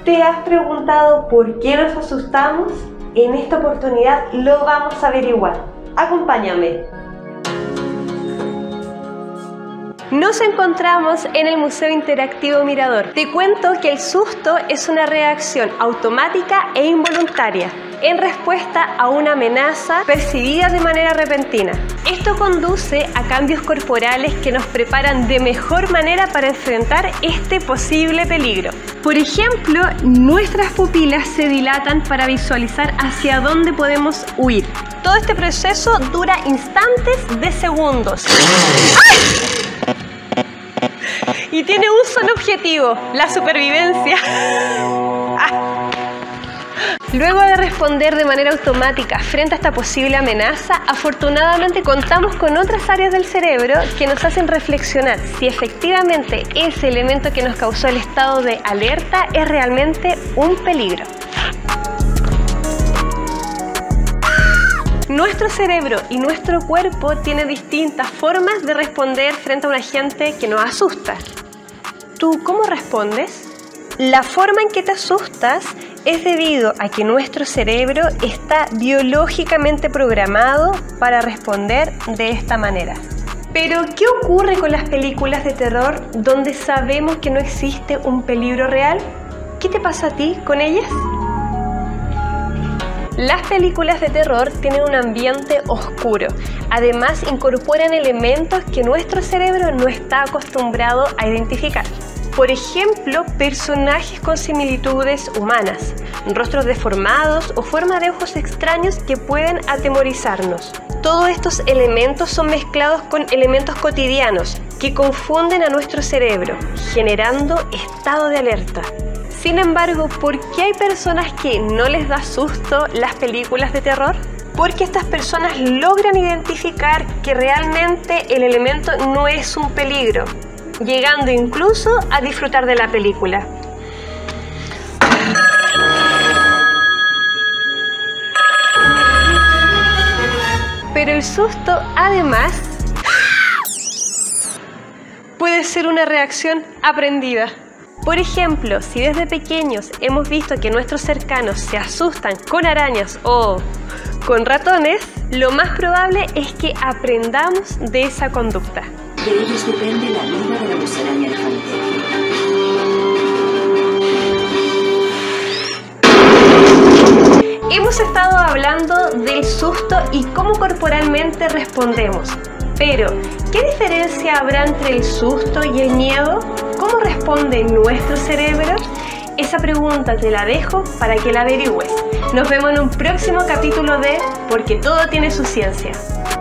¿Te has preguntado por qué nos asustamos? En esta oportunidad lo vamos a averiguar. Acompáñame. Nos encontramos en el Museo Interactivo Mirador. Te cuento que el susto es una reacción automática e involuntaria en respuesta a una amenaza percibida de manera repentina. Esto conduce a cambios corporales que nos preparan de mejor manera para enfrentar este posible peligro. Por ejemplo, nuestras pupilas se dilatan para visualizar hacia dónde podemos huir. Todo este proceso dura instantes de segundos. ¡Ay! Y tiene un solo objetivo, la supervivencia. Luego de responder de manera automática frente a esta posible amenaza, afortunadamente contamos con otras áreas del cerebro que nos hacen reflexionar si efectivamente ese elemento que nos causó el estado de alerta es realmente un peligro. Nuestro cerebro y nuestro cuerpo tienen distintas formas de responder frente a un agente que nos asusta. ¿Tú cómo respondes? La forma en que te asustas es debido a que nuestro cerebro está biológicamente programado para responder de esta manera. Pero, ¿qué ocurre con las películas de terror donde sabemos que no existe un peligro real? ¿Qué te pasa a ti con ellas? Las películas de terror tienen un ambiente oscuro. Además, incorporan elementos que nuestro cerebro no está acostumbrado a identificar. Por ejemplo, personajes con similitudes humanas, rostros deformados o forma de ojos extraños que pueden atemorizarnos. Todos estos elementos son mezclados con elementos cotidianos que confunden a nuestro cerebro, generando estado de alerta. Sin embargo, ¿por qué hay personas que no les da susto las películas de terror? Porque estas personas logran identificar que realmente el elemento no es un peligro, llegando incluso a disfrutar de la película. Pero el susto, además, puede ser una reacción aprendida. Por ejemplo, si desde pequeños hemos visto que nuestros cercanos se asustan con arañas o con ratones, lo más probable es que aprendamos de esa conducta. De ellos depende la vida de la musaraña elefante. Hemos estado hablando del susto y cómo corporalmente respondemos. Pero, ¿qué diferencia habrá entre el susto y el miedo? ¿Cómo responde nuestro cerebro? Esa pregunta te la dejo para que la averigües. Nos vemos en un próximo capítulo de Porque todo tiene su ciencia.